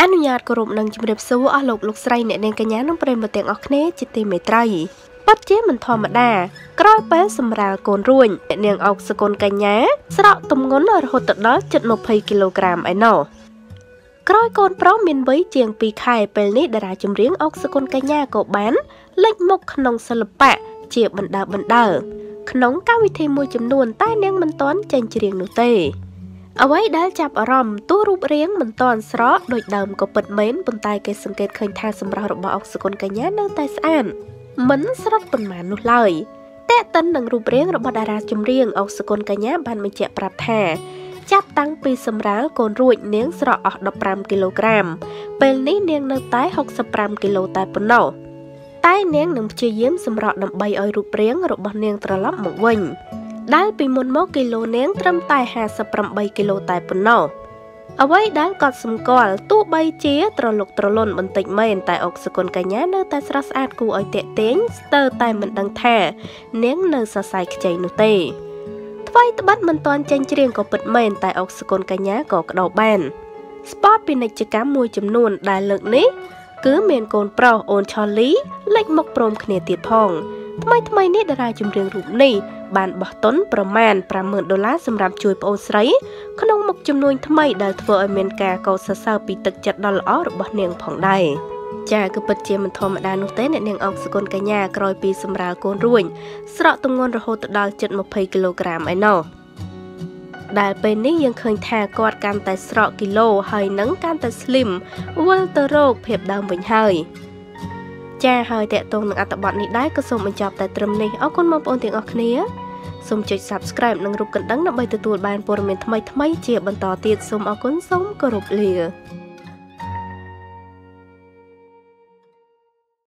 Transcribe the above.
អនុញ្ញាតគោរពនឹងជំរាបសួរអស់លោកស្រីអ្នកនាងកញ្ញានិងប្រិយមិត្តទាំងអស់គ្នាជាទីមេត្រីពិតជាមិនធម្មតាក្រោយពេលសម្រាលកូនរួញអ្នកនាងអុកសកុនកញ្ញាស្រក់ទម្ងន់រហូតដល់ជិត20គីឡូក្រាមឯណោះក្រោយកូនប្រុសមានវ័យជាង2ខែពេលនេះតារាចម្រៀងអុកសកុនកញ្ញាក៏បានលេចមុខក្នុងសិល្បៈជាបណ្ដើក្នុងកម្មវិធីមួយចំនួនតែនាងមិនទាន់ចេញច្រៀងនោះទេអ្វីដែលចាប់អារម្មណ៍ទោះរូបរាងមិនទាន់ស្រកដូចដើមក៏ពិតមែនប៉ុន្តែគេសង្កេតឃើញថាសម្រស់របស់អុកសកុនកញ្ញានៅតែស្អាតមិនស្រត់ប៉ុន្មាននោះឡើយតែកតិននឹងរូបរាងរបស់តារាចម្រៀងអុកសកុនកញ្ញាបានបញ្ជាក់ប្រាប់ថាចាប់តាំងពីសម្រាលកូនរួចនាងស្រកអស់15គីឡូក្រាមពេលនេះនាងនៅតែ65គីឡូតែប៉ុណ្ណោះតែនាងនឹងព្យាយាមសម្រកដើម្បីឲ្យរូបរាងរបស់នាងត្រឡប់មកវិញដែលពីមុនមកគីឡូនាងត្រឹមតែ58គីឡូតែប៉ុណ្ណោះអ្វីដែលកត់សម្គាល់ទោះបីជាត្រលុកត្រលន់បន្តិចមែនតែអុកសកុនកញ្ញានៅតែស្រស់ស្អាតគួរឲ្យទាក់ទាញស្ទើរតែមិនដឹងថានាងនៅសរសៃខ្ចីនោះទេថ្វីត្បិតមិនទាន់ចេញច្រៀងក៏ពិតមែនតែអុកសកុនកញ្ញាក៏ក្តោបបានស្ពតពាណិជ្ជកម្មមួយចំនួនដែលលើកនេះគឺមានកូនប្រុសអូនឆលីលេចមុខព្រមគ្នាទៀតផងថ្មីនេះតារាចម្រៀងរូបនេះបានបោះទុនប្រមាណ$50,000សម្រាប់ជួយប្អូនស្រីក្នុងមុខជំនួញថ្មីដែលធ្វើឲ្យមានការកោតសរសើរពីទឹកចិត្តដ៏ល្អរបស់នាងផងដែរចាគឺពិតជាមិនធម្មតានោះទេអ្នកនាងអុកសកុនកញ្ញាក្រោយពីសម្រាលកូនរួញស្រកទម្ងន់រហូតដល់ជិត20គីឡូក្រាមឯណោះដែលពេលនេះយើងឃើញថាគាត់កាន់តែស្រកគីឡូហើយនឹងកាន់តែ slim វិលទៅរកភាពដើមវិញហើយចាហើយតេតងនឹងអត្ថបទនេះដែរក៏សូមបញ្ចប់តែត្រឹមនេះអរគុណបងប្អូនទាំងអស់គ្នាសូមចុច Subscribe និងរូបកណ្ដឹងដើម្បីទទួលបានព័ត៌មានថ្មីៗជាបន្តទៀតសូមអរគុណសូមគោរពលា